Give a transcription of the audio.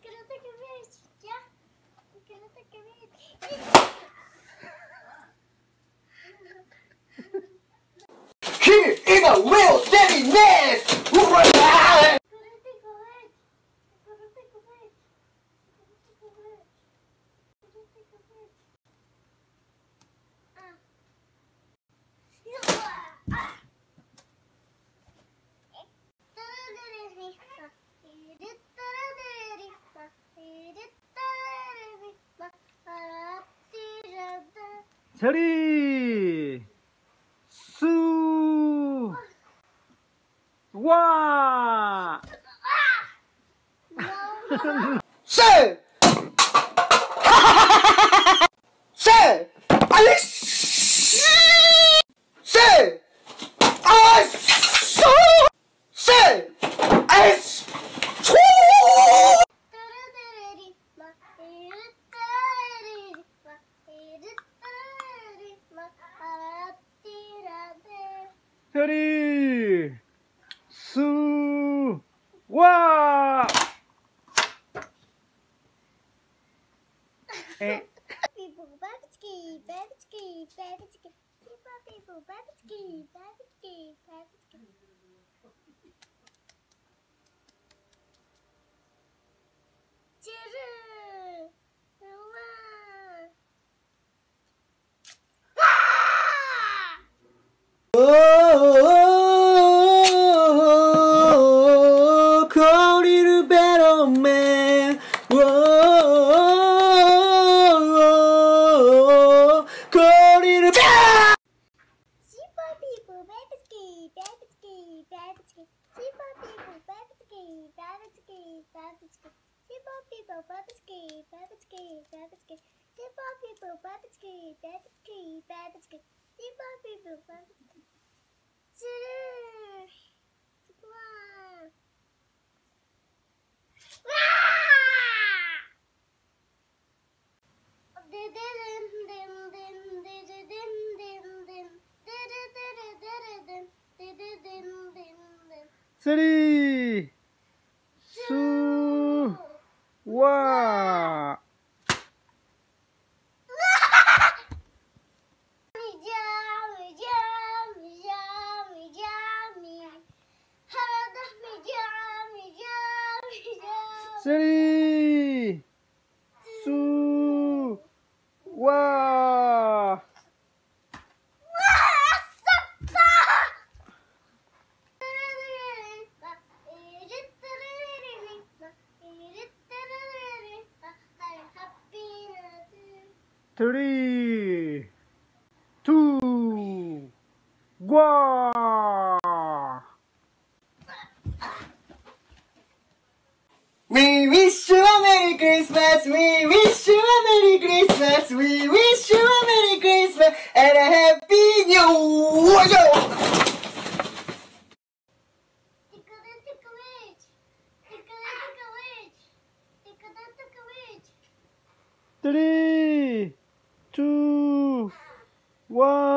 He is a real steady mess! Three, two, one. Sir! Sir! Alice! Sir! Alice! Sir! Alice! Three, two, one. People, baby, baby, baby, people, baby, baby, baby. Oh, cold little battle man. Oh, cold little battle. Super people, baby, baby, baby. Super people, baby, baby, baby. Super people, baby, baby, baby. Super people, baby, baby, baby. Super people, baby. Three, two, one. Three, two, one. Three, two, one. We wish you a Merry Christmas, we wish you a Merry Christmas, we wish you a Merry Christmas and a Happy New Year! Three, two, one.